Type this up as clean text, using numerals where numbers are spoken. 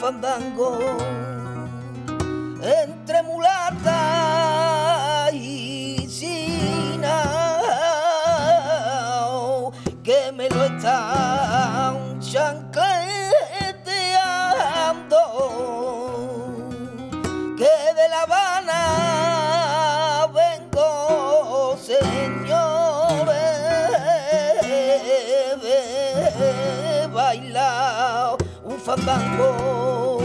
fandango entre mulata y china que me lo están chancleteando, que de La Habana vengo, señores, de bailar un fandango.